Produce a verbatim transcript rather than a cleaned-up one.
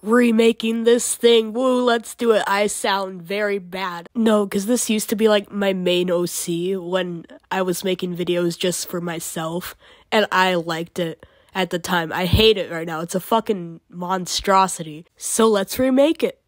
remaking this thing. Woo, let's do it. I sound very bad. No, because this used to be like my main O C when I was making videos just for myself, and I liked it at the time. I hate it right now. It's a fucking monstrosity. So let's remake it.